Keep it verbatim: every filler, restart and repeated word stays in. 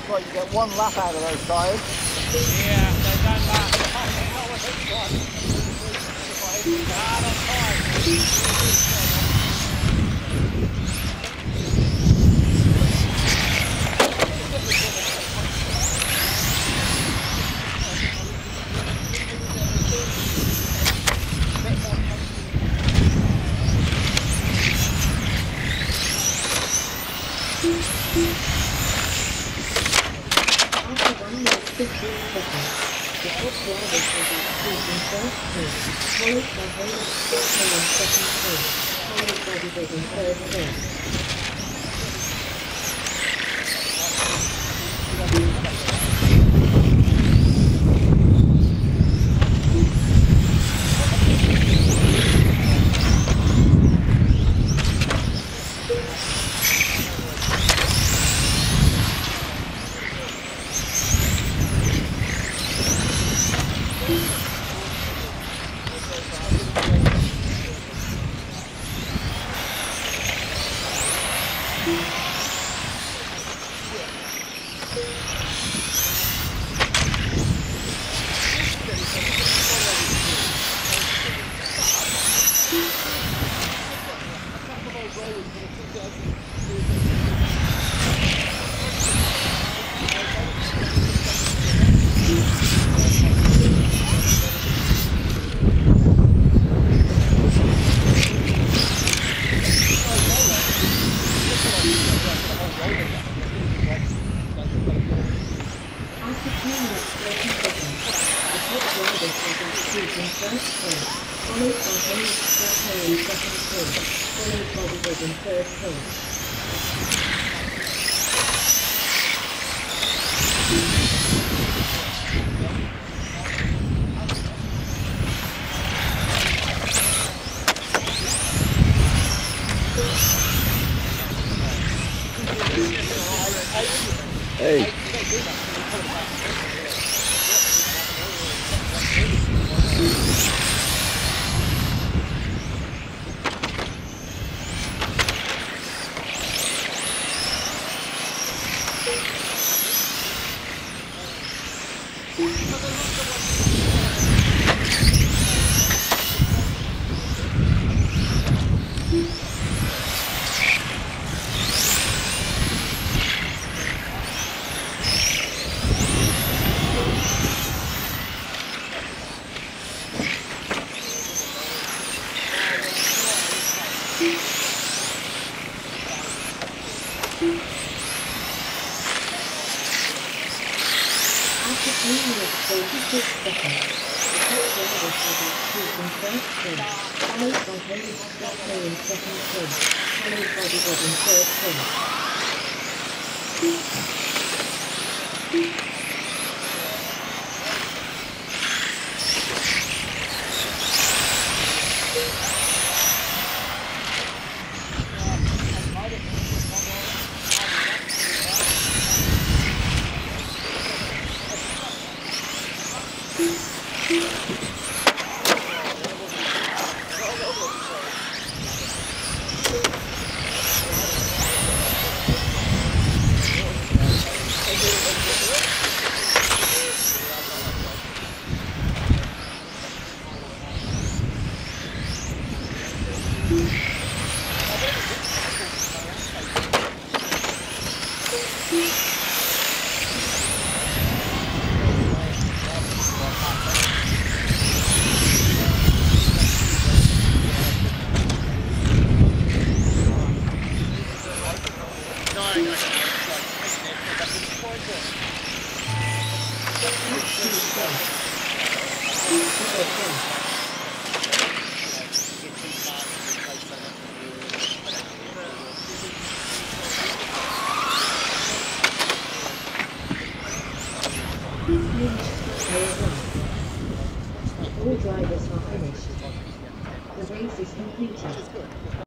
looks like you get one lap out of those tyres. Yeah, they don't last. Not with this one. Hard on tyres. After one minute fifteen seconds, the top drivers will be cruising first place, followed by Wellington in second place, followed by Division in third place. After two minutes thirty seconds, the top drivers will be cruising first place, followed by Wellington in second place, followed by Division in third place. Hey. After three minutes thirty-six seconds, the top drivers will be cruising first place, followed by Wellington in second place, followed by Division in third place. All drivers are finished. The race is completed.